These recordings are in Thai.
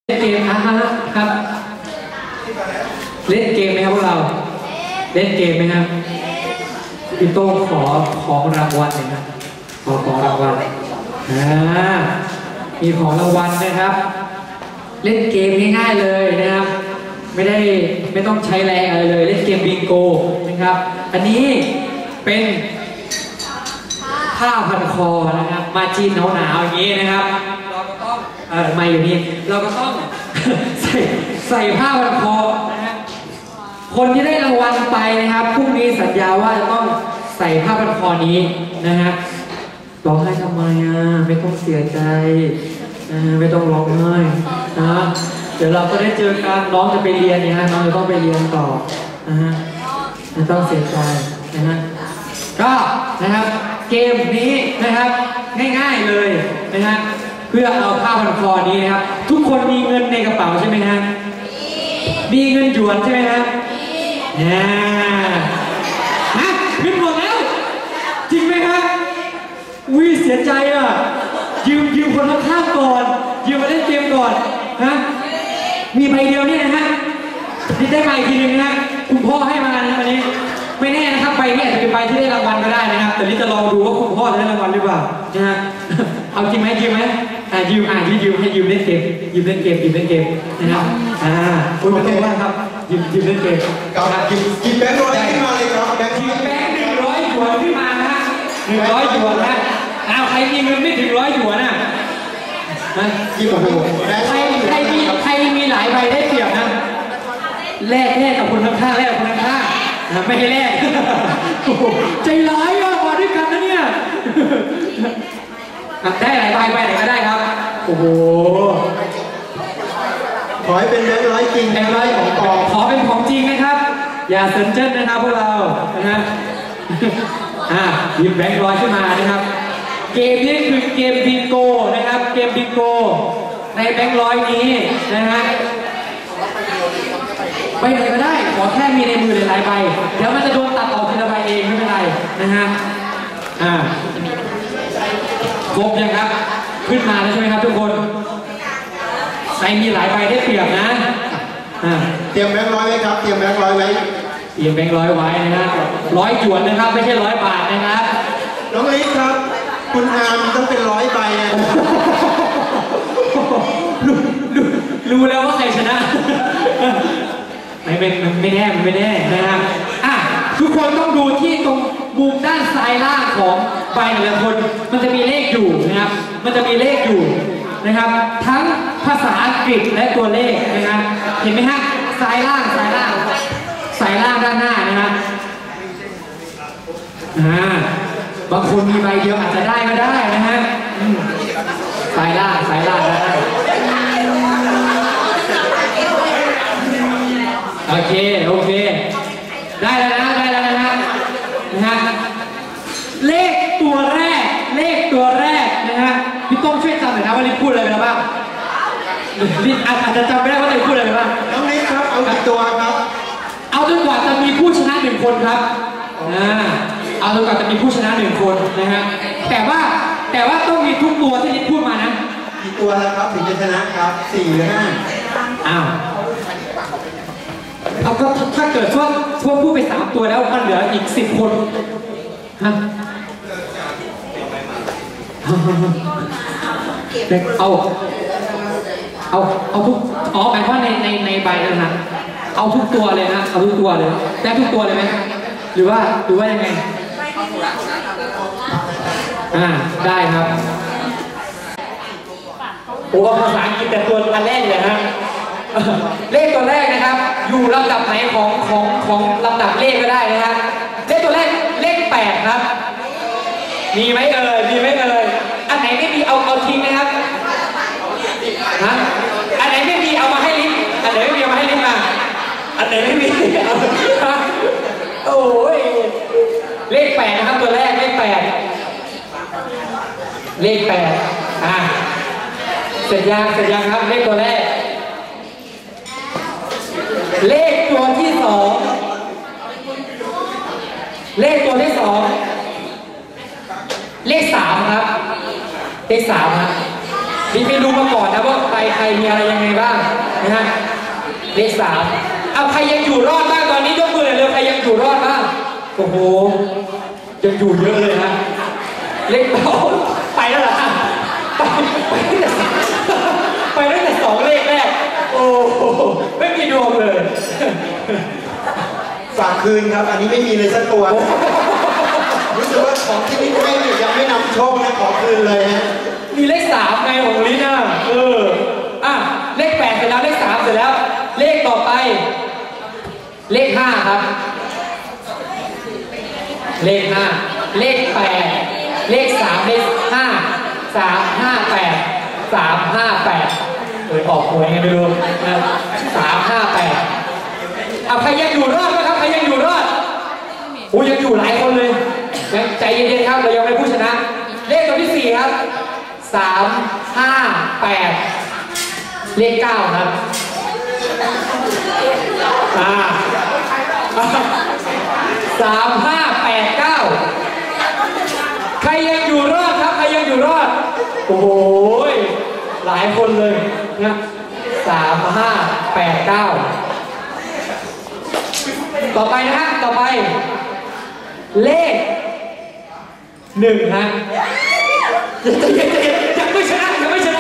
เล่นเกมครับเล่นเกมไหมครับพวกเราเล่นเกมไหมครับพี่โต้งขอของรางวัลหน่อยนะขอของรางวัลมีของรางวัลนะครับเล่นเกมง่ายๆเลยนะครับไม่ต้องใช้แรงอะไรเลยเล่นเกมบิงโกนะครับอันนี้เป็นผ้าพันคอนะครับมาจีนหนาวๆอย่างนี้นะครับเราก็ต้องมาอยู่นี่เราก็ต้อง ใส่ผ้าพันคอนะครับคนที่ได้รางวัลไปนะครับพรุ่งนี้สัญญาว่าจะต้องใส่ผ้าพันคอนี้นะฮะร้องไห้ทำไมไม่ต้องเสียใจไม่ต้องร้องไห้นะเดี๋ยวเราก็ได้เจอกันน้องจะไปเรียนเนี่ยฮะน้องจะต้องไปเรียนต่อนะฮะไม่ต้องเสียใจนะฮะก็นะครับเกมนี้นะครับง่ายๆเลยนะฮะเพื่อเอาผ้าพันคอนี้นะครับทุกคนมีเงินในกระเป๋าใช่ไหมฮะมีเงินหยวนใช่ไหมฮะเงินหมดแล้วจริงไหมครับเสียใจยืมคนข้างๆก่อนยืมมาเล่นเกมก่อนมีใบเดียวนี่นะฮะนี่ได้ใบทีนึงนะคุณพ่อให้มานะวันนี้ไม่แน่นะครับใบนี้อาจจะเป็นใบที่ได้รางวัลก็ได้นะครับแต่นี่จะลองดูว่าคุณพ่อจะได้รางวัลหรือเปล่านะฮะเอาจริงไหมยืมไหมยืมให้ยืมเล่นเกมนะครับคุณพ่อว่าครับยืมเล่นเกมกินแบงค์ร้อยขึ้นมาเลยครับแบงค์ 100 หยวนขึ้นมานะ100 หยวนนะใครมีเงินไม่ถึง100 หยวนกินโอ้โหใครมีหลายใบได้เปรียบนะแลกกับคนข้างๆแลกกับคนข้างๆไม่ให้แลกใจร้ายมาด้วยกันนะเนี่ยได้หลายใบไหนก็ได้ครับโอ้โหขอให้เป็นแบงค์ร้อยจริงแบงค์ร้อยของปลอมขอเป็นของจริงนะครับอย่าเซินเจิ้นนะครับพวกเรานะหยิบแบงค์ร้อยขึ้นมานะครับเกมนี้คือเกมบิงโกนะครับเกมบิงโกในแบงค์ร้อยนี้นะฮะใบไหนก็ได้ขอแค่มีในมือหลายใบเดี๋ยวมันจะโดนตัดออกทีละใบเองไม่เป็นไรนะฮะครบยังครับขึ้นมาแล้วใช่ไหมครับทุกคนใครมีหลายใบได้เปรียบนะเตรียมแบงค์ร้อยไว้ครับเตรียมแบงค์ร้อยไว้เตรียมแบงค์ร้อยไว้นะฮะ100 หยวนนะครับไม่ใช่100 บาทนะครับน้องลิศครับคุณอามต้องเป็น100 ใบนะรู้แล้วว่าใครชนะไม่แน่นะครับทุกคนต้องดูที่ตรงมุมด้านซ้ายล่างของใบแต่ละคนมันจะมีเลขอยู่นะครับมันจะมีเลขอยู่นะครับทั้งภาษาอังกฤษและตัวเลขนะครับเห็นไหมฮะซ้ายล่างด้านหน้านะครับบางคนมีใบเดียวอาจจะได้ก็ได้นะฮะซ้ายล่างได้โอเคได้แล้วนะนะฮะเลขตัวแรกนะฮะพี่ต้มช่วยจำหน่อยนะว่าลิศพูดอะไรไปแล้วบ้างลิศอาจจะจำไม่ได้ว่าลิศพูดอะไรไปบ้างน้องลิศครับเอากี่ตัวครับเอาจนกว่าจะมีผู้ชนะ1 คนครับเอาจนกว่าจะมีผู้ชนะ1 คนนะฮะแต่ว่าต้องมีทุกตัวที่ลิศพูดมานะกี่ตัวแล้วครับถึงจะชนะครับ4 หรือ 5 เอาก็ถ้าเกิดช่วงพูดไป3 ตัวแล้วมันเหลืออีก10 คนเอาทุกหมายว่าในใบนั้นนะเอาทุกตัวเลยนะเอาทุกตัวเลยได้ทุกตัวเลยไหมหรือว่ายังไงได้ครับภาษาอังกฤษแต่ตัวอันแรกเลยนะเลขตัวแรกนะครับอยู่ลำดับไหนของลำดับเลขก็ได้นะฮะเลขตัวแรกเลข8ครับมีไหมเอ่ยอันไหนไม่มีเอาทิ้งนะครับอันไหนไม่มีเอามาให้ลิศอันไหนไม่มีเอามาให้ลิศมาอันไหนไม่มีโอ้ยเลข8นะครับตัวแรกเลข8เสร็จยังครับเลขตัวแรกเลขตัวที่2เลขตัวที่2เลข3ครับเลข3ครับนี่ดูมาก่อนนะว่าใครมีอะไรยังไงบ้างนะฮะเลข 3เอาใครยังอยู่รอดบ้างตอนนี้ยกมือเลยใครยังอยู่รอดบ้างโอ้โหยังอยู่เยอะเลยฮะเลขไปแล้วเหรอไปตั้งแต่2เลขแรกโอ้โหไม่มีดวงเลยฝากคืนครับอันนี้ไม่มีเลยสักตัวรู้สึกว่าของที่นี่ให้เนี่ยยังไม่นำโชคนะขอคืนเลยฮะมีเลข 3ไงของลิน่าอ่ะเลข 8เสร็จแล้วเลข 3เสร็จแล้วเลขต่อไปเลข 5ครับเลข 5เลข 8เลข 3เลข 5 3 5 8 3 5 8ออกหวยไงไม่รู้3 5 8เอาใครยังอยู่รอดไหมครับใครยังอยู่รอดยังอยู่หลายคนเลยยังใจเย็นๆครับเรายังไม่ผู้ชนะเลขตัวที่4ครับ3 5 8เลข 9ครับ3 5 8 9ใครยังอยู่รอดครับใครยังอยู่รอดโอ้โหหลายคนเลยนะ3 5 8 9ต่อไปนะฮะต่อไปเลข1ฮะยังไม่ชนะ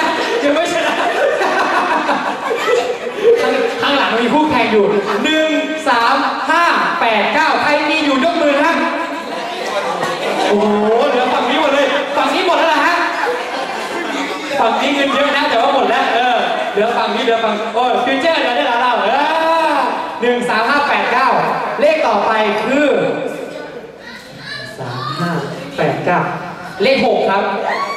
ข้างหลังมีคู่แข่งอยู่1 3 5 8 9ใครมีอยู่ยกมือฮะโอ้โหเหลือฝั่งนี้หมดเลยฝั่งนี้หมดแล้วฮะฝั่งนี้เงินเยอะนะแต่ว่าหมดแล้วเหลือฝั่งนี้เหลือฝั่งฟิวเจอร์เดี๋ยวได้แล้ว1 3 5 8 9เลขต่อไปคือ3 5 8 9เลข6ครับ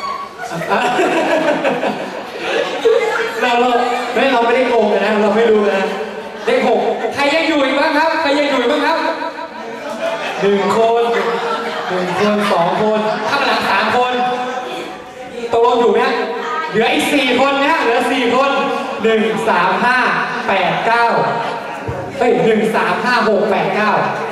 เราไม่ได้โกงนะเราไม่รู้นะเลข6ใครยังอยู่อีกบ้างครับใครยังอยู่อีกบ้างครับ1 คน2 คนข้างหลัง3 คนตกลงอยู่ไหมเหลืออีก4 คนนะเหลือ4 คน1 3 5 8 9 1 3 5 6 8 9